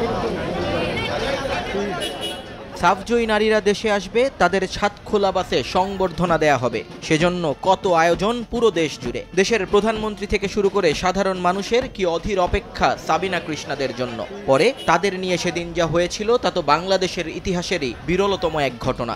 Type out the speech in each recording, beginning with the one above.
সাফ জয়ী নারীরা দেশে আসবে, তাদের ছাদ খোলা বাসে সংবর্ধনা দেয়া হবে। সেজন্য কত আয়োজন পুরো দেশ জুড়ে। দেশের প্রধানমন্ত্রী থেকে শুরু করে সাধারণ মানুষের কি অধীর অপেক্ষা সাবিনা কৃষ্ণাদের জন্য। পরে তাদের নিয়ে সেদিন যা হয়েছিল তা তো বাংলাদেশের ইতিহাসেরই বিরলতম এক ঘটনা।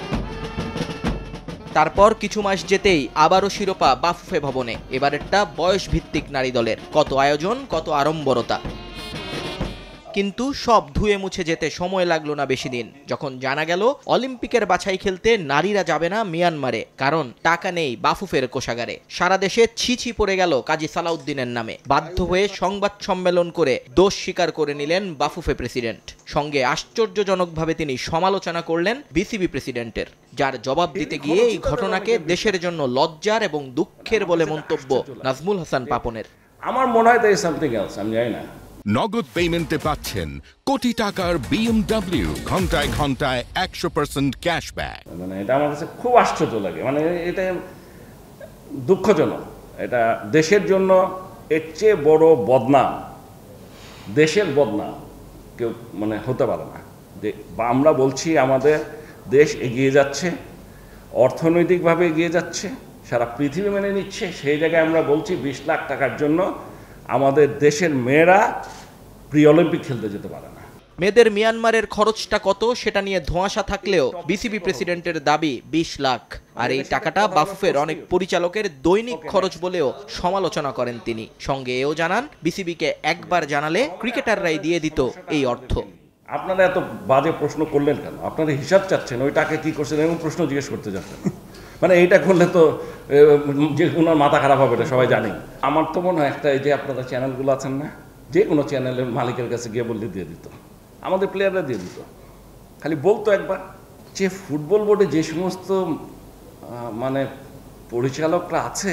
তারপর কিছু মাস যেতেই আবারও শিরোপা বাফুফে ভবনে। এবারেরটা বয়স ভিত্তিক নারী দলের। কত আয়োজন, কত আড়ম্বরতা। কিন্তু সব ধুয়ে মুছে যেতে সময় লাগলো না বেশি দিন, যখন জানা গেল অলিম্পিকের বাছাই খেলতে নারীরা যাবে না মিয়ানমারে, কারণ টাকা নেই বাফুফের কোষাগারে। সারা দেশে ছিছি পড়ে গেল কাজী সালাউদ্দিনের নামে। বাধ্য হয়ে সংবাদ সম্মেলন করে দোষ স্বীকার করে নিলেন বাফুফে প্রেসিডেন্ট। সঙ্গে আশ্চর্যজনকভাবে তিনি সমালোচনা করলেন বিসিবি প্রেসিডেন্টের, যার জবাব দিতে গিয়ে এই ঘটনাকে দেশের জন্য লজ্জার এবং দুঃখের বলে মন্তব্য নাজমুল হাসান পাপনের। আমার মনে হয় তাই সামথিং এলস, আমি জানি না। নগদ পেমেন্টে পাচ্ছেন কোটি টাকার BMW, ঘন্টায় ঘন্টায় 100% ক্যাশব্যাক। মানে এটা আমার কাছে খুব আশ্চর্য লাগে, মানে এটা দুঃখজনক। এটা দেশের জন্য এর চেয়ে বড় বদনাম, দেশের বদনাম কেউ মানে হতে পারে না। আমরা বলছি আমাদের দেশ এগিয়ে যাচ্ছে, অর্থনৈতিকভাবে এগিয়ে যাচ্ছে, সারা পৃথিবী মেনে নিচ্ছে। সেই জায়গায় আমরা বলছি 20 লাখ টাকার জন্য আমাদের দেশের মেয়েরা প্রি অলিম্পিক খেলতে যেতে পারে না। মেয়েদের মিয়ানমারের খরচটা কত সেটা নিয়ে ধোঁয়াশা থাকলেও বিসিবি প্রেসিডেন্টের দাবি 20 লাখ। আর এই টাকাটা বাফুফের অনেক পরিচালকের দৈনিক খরচ বলেও সমালোচনা করেন তিনি। সঙ্গে এও জানান বিসিবিকে একবার জানালে ক্রিকেটাররাই দিয়ে দিত এই অর্থ। আপনারা এত বাজে প্রশ্ন করলেন কেন? আপনারা হিসাব চাচ্ছেন, ওই টাকা কি করছেন এরকম প্রশ্ন জিজ্ঞেস করতে যাচ্ছেন। মানে এইটা করলে তো যে ওনার মাথা খারাপ হবে, এটা সবাই জানি। আমার তো মনে হয় একটা, এই যে আপনারা চ্যানেলগুলো আছেন না, যে কোনো চ্যানেলের মালিকের কাছে গিয়ে বললে দিয়ে দিত, আমাদের প্লেয়াররা দিয়ে দিত। খালি বলতো একবার যে ফুটবল বোর্ডে যে সমস্ত মানে পরিচালকরা আছে,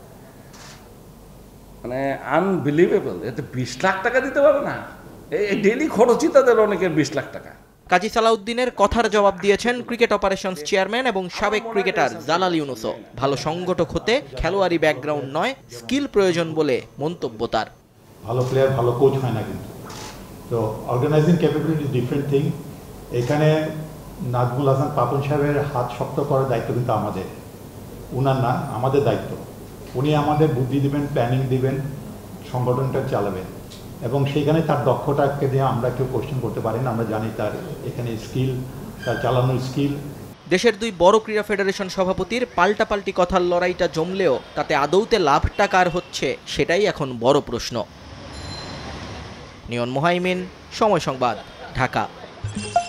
মানে আনবিলিভেবল। এতে 20 লাখ টাকা দিতে পারে না। এই ডেইলি খরচই তাদের অনেকের 20 লাখ টাকা। কাজী সালাউদ্দিনের কথার জবাব দিয়েছেন ক্রিকেট অপারেশনস চেয়ারম্যান এবং সাবেক ক্রিকেটার জালাল ইউনুসও। ভালো সংগঠক হতে খেলোয়াড়ি ব্যাকগ্রাউন্ড নয়, স্কিল প্রয়োজন বলে মন্তব্য তার। ভালো প্লেয়ার ভালো কোচ হয় না, কিন্তু তো অর্গানাইজিং ক্যাপাবিলিটি ডিফারেন্ট থিং। এখানে নাজমুল হাসান পাপন সাহেবের হাত শক্ত করার দায়িত্ব কিন্তু আমাদের, উনার না, আমাদের দায়িত্ব। উনি আমাদের বুদ্ধি দিবেন, প্ল্যানিং দিবেন, সংগঠনটা চালাবেন, এবং সেইখানে তার দক্ষতাকে দিয়ে আমরা কেউ কোশ্চেন করতে পারি না। আমরা জানি তার এখানে স্কিল, তার চালানোর স্কিল। দেশের দুই বড় ক্রীড়া ফেডারেশন সভাপতির পাল্টাপাল্টি কথার লড়াইটা জমলেও তাতে আদৌতে লাভটা কার হচ্ছে সেটাই এখন বড় প্রশ্ন। নিয়ন মোহাইমিন, সময় সংবাদ, ঢাকা।